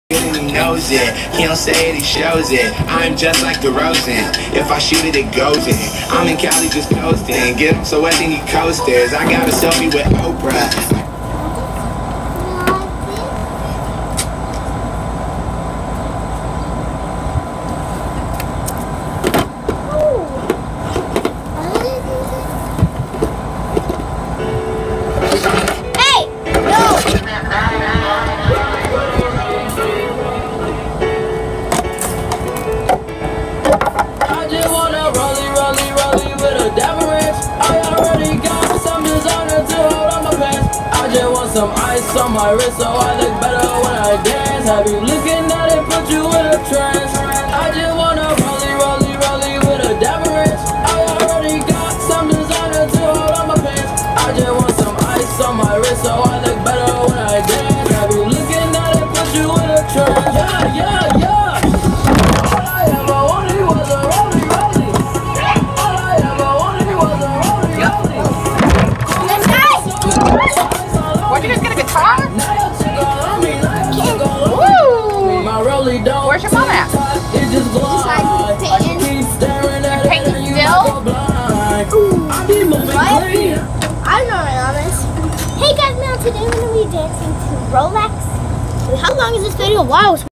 and he knows it. He don't say it, he shows it. I'm just like DeRozan. If I shoot it, it goes in. I'm in Cali just coasting. Get him so wet, then he coasters. I got a selfie with Oprah. Some ice on my wrist so I look better when I dance. Have you looking at it, put you in a trance. I just wanna rollie with a dapper wrist. I already got some designer to hold on my pants. I just want some ice on my wrist so I look better when I dance. Have you looking at it, put you in a trance. Yeah. All I ever wanted was a rollie. All I ever wanted was a rollie. Where'd you guys get a guitar? Where's your mom at? Painting still? I don't know my mom is. Hey guys, now today we're going to be dancing to Rolex. How long is this video? Wow.